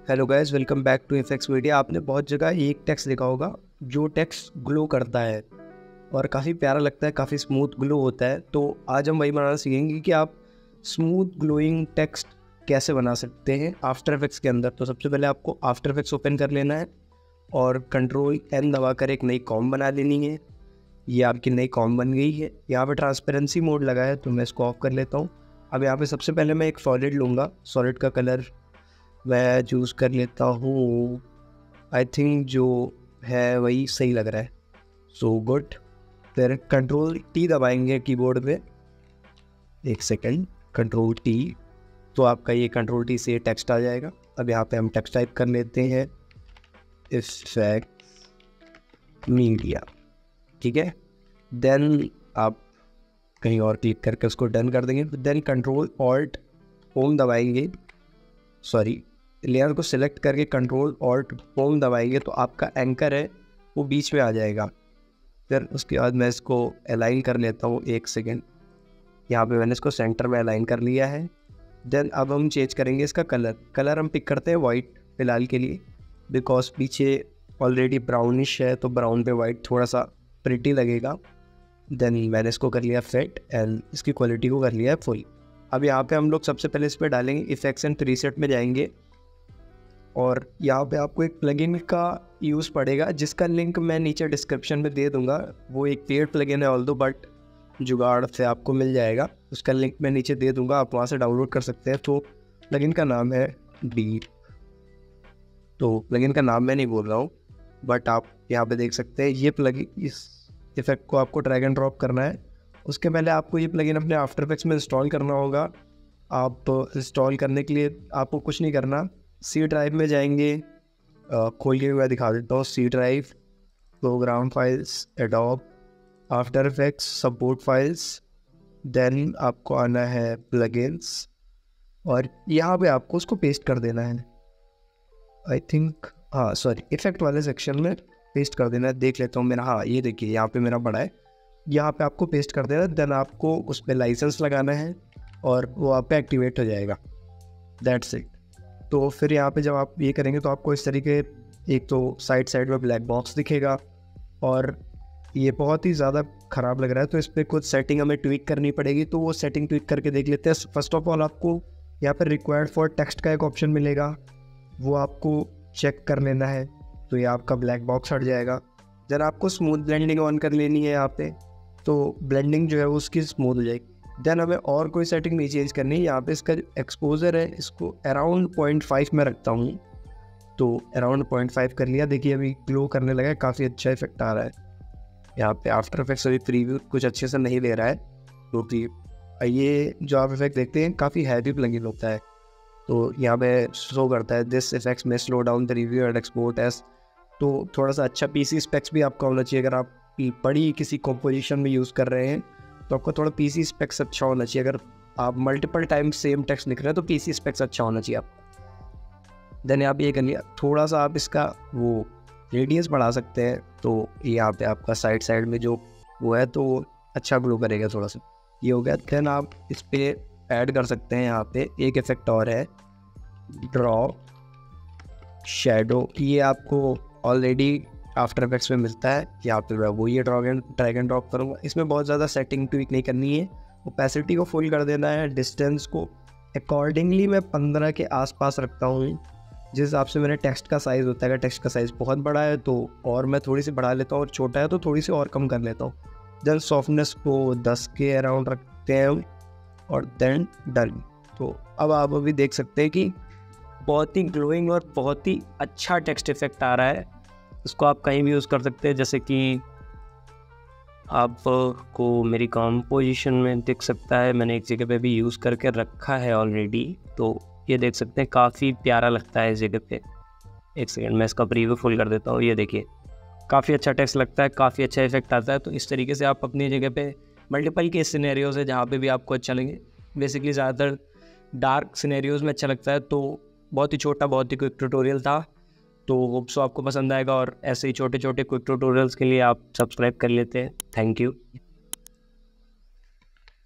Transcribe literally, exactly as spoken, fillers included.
Hello guys, welcome back to effects media. आपने बहुत जगह एक टेक्स्ट देखा होगा जो टेक्स्ट ग्लो करता है और काफ़ी प्यारा लगता है, काफ़ी स्मूथ ग्लो होता है। तो आज हम वही बनाना सीखेंगे कि आप स्मूथ ग्लोइंग टेक्स्ट कैसे बना सकते हैं आफ्टर इफेक्ट्स के अंदर। तो सबसे पहले आपको आफ्टर इफेक्ट्स ओपन कर लेना है और कंट्रोल एन दबाकर एक नई कॉम बना लेनी है। ये आपकी नई कॉम बन गई है। यहाँ पे ट्रांसपेरेंसी मोड लगा है तो मैं इसको ऑफ कर लेता हूँ। अब यहाँ पे सबसे पहले मैं एक सॉलिड लूँगा। सॉलिड का कलर मैं चूज़ कर लेता हूँ, आई थिंक जो है वही सही लग रहा है, सो गुड। फिर कंट्रोल टी दबाएंगे कीबोर्ड पे, एक सेकंड, कंट्रोल टी, तो आपका ये कंट्रोल टी से टेक्स्ट आ जाएगा। अब यहाँ पे हम टेक्स्ट टाइप कर लेते हैं, इफेक्ट्स मीडिया, ठीक है। देन आप कहीं और क्लिक करके उसको डन कर देंगे। देन कंट्रोल ऑल्ट होम दबाएंगे, सॉरी लेयर को सिलेक्ट करके कंट्रोल ऑल्ट होम दबाएंगे तो आपका एंकर है वो बीच में आ जाएगा। फिर उसके बाद मैं इसको अलाइन कर लेता हूँ, एक सेकेंड। यहाँ पे मैंने इसको सेंटर में अलाइन कर लिया है। देन अब हम चेंज करेंगे इसका कलर। कलर हम पिक करते हैं वाइट फिलहाल के लिए, बिकॉज पीछे ऑलरेडी ब्राउनिश है तो ब्राउन पे वाइट थोड़ा सा प्रिटी लगेगा। देन मैंने इसको कर लिया फिट एंड इसकी क्वालिटी को कर लिया है फुल। अब यहाँ पे हम लोग सबसे पहले इस पर डालेंगे, इफेक्ट्स एंड प्रीसेट में जाएंगे और यहाँ पे आपको एक प्लगइन का यूज़ पड़ेगा जिसका लिंक मैं नीचे डिस्क्रिप्शन में दे दूँगा। वो एक पेड प्लगइन है ऑल्दो, बट जुगाड़ से आपको मिल जाएगा। उसका लिंक मैं नीचे दे दूँगा, आप वहाँ से डाउनलोड कर सकते हैं। तो प्लगइन का नाम है डीप। तो प्लगइन का नाम मैं नहीं बोल रहा हूँ, बट आप यहाँ पे देख सकते हैं ये प्लगइन, इस इफेक्ट को आपको ड्रैग एंड ड्रॉप करना है। उसके पहले आपको ये प्लगइन अपने आफ्टर इफेक्ट्स में इंस्टॉल करना होगा। आप इंस्टॉल करने के लिए आपको कुछ नहीं करना, सी ड्राइव में जाएंगे, आ, खोल के मैं दिखा देता हूँ। C drive, program files, Adobe after effects, support files. Then आपको आना है प्लगइन्स और यहाँ पे आपको उसको पेस्ट कर देना है। आई थिंक हाँ सॉरी इफेक्ट वाले सेक्शन में पेस्ट कर देना है। देख लेता हूँ मेरा, हाँ ये देखिए यहाँ पे मेरा बड़ा है, यहाँ पे आपको पेस्ट कर देना है। देन आपको उस पर लाइसेंस लगाना है और वो आप पे एक्टिवेट हो जाएगा, दैट्स इट। तो फिर यहाँ पे जब आप ये करेंगे तो आपको इस तरीके, एक तो साइड साइड में ब्लैक बॉक्स दिखेगा और ये बहुत ही ज़्यादा ख़राब लग रहा है तो इस पर कुछ सेटिंग हमें ट्विक करनी पड़ेगी। तो वो सेटिंग ट्विक करके देख लेते हैं। फर्स्ट ऑफ ऑल आपको यहाँ पर रिक्वायर्ड फॉर टेक्स्ट का एक ऑप्शन मिलेगा, वो आपको चेक कर लेना है तो ये आपका ब्लैक बॉक्स हट जाएगा। जब आपको स्मूथ ब्लेंडिंग ऑन कर लेनी है यहाँ पे, तो ब्लेंडिंग जो है वो उसकी स्मूथ हो जाएगी। देन हमें और कोई सेटिंग नहीं चेंज करनी है। यहाँ पे इसका एक्सपोजर है, इसको अराउंड पॉइंट फाइव में रखता हूँ, तो अराउंड पॉइंट फाइव कर लिया। देखिए अभी ग्लो करने लगा है, काफ़ी अच्छा इफेक्ट आ रहा है। यहाँ पे आफ्टर इफेक्ट्स अभी प्रीव्यू कुछ अच्छे से नहीं ले रहा है क्योंकि तो ये जो आप इफेक्ट देखते हैं काफ़ी हैवी प्लगइन होता है। तो यहाँ पे शो करता है दिस इफेक्ट्स में slow down the review and export as. तो थोड़ा सा अच्छा पीसी स्पेक्स भी आपका होना चाहिए। अगर आप बड़ी किसी कॉम्पोजिशन में यूज़ कर रहे हैं तो आपका थोड़ा पीसी स्पेक्स अच्छा होना चाहिए। अगर आप मल्टीपल टाइम सेम टेक्स्ट लिख रहे हैं तो पीसी स्पेक्स अच्छा होना चाहिए आपका। देन आप ये कर लिया, थोड़ा सा आप इसका वो रेडियस बढ़ा सकते हैं तो यहाँ पे आपका साइड साइड में जो वो है तो अच्छा ग्लो करेगा थोड़ा सा, ये हो गया। देन आप इस पर ऐड कर सकते हैं, यहाँ पे एक इफेक्ट और है, ड्रॉ शैडो। ये आपको ऑलरेडी आफ्टर इफेक्ट्स में मिलता है। यहाँ पे मैं वो ये drag and drag and drop करूँगा। इसमें बहुत ज़्यादा सेटिंग ट्विक नहीं करनी है, ओपेसिटी को फुल कर देना है। डिस्टेंस को अकॉर्डिंगली मैं पंद्रह के आसपास रखता हूँ, जिस हिसाब से मेरे टेक्स्ट का साइज़ होता है। अगर टेक्स्ट का साइज़ बहुत बड़ा है तो और मैं थोड़ी सी बढ़ा लेता हूँ, और छोटा है तो थोड़ी सी और कम कर लेता हूँ। देन सॉफ्टनेस को दस के अराउंड रखते हैं और देन डन। तो अब आप अभी देख सकते हैं कि बहुत ही ग्लोइंग और बहुत ही अच्छा टेक्स्ट इफेक्ट आ रहा है। इसको आप कहीं भी यूज़ कर सकते हैं, जैसे कि आपको मेरी कंपोजिशन में दिख सकता है, मैंने एक जगह पे भी यूज़ करके रखा है ऑलरेडी। तो ये देख सकते हैं काफ़ी प्यारा लगता है इस जगह पे। एक सेकंड मैं इसका प्रीव्यू फुल कर देता हूँ। ये देखिए काफ़ी अच्छा टेक्स्ट लगता है, काफ़ी अच्छा इफेक्ट आता है। तो इस तरीके से आप अपनी जगह पे मल्टीपल केस सिनेरियोज़ है जहाँ पे भी आपको अच्छा लगे। बेसिकली ज़्यादातर डार्क सिनेरियोज़ में अच्छा लगता है। तो बहुत ही छोटा, बहुत ही क्विक ट्यूटोरियल था, तो होप सो आपको पसंद आएगा। और ऐसे ही छोटे छोटे क्विक ट्यूटोरियल्स के लिए आप सब्सक्राइब कर लेते हैं। Thank you.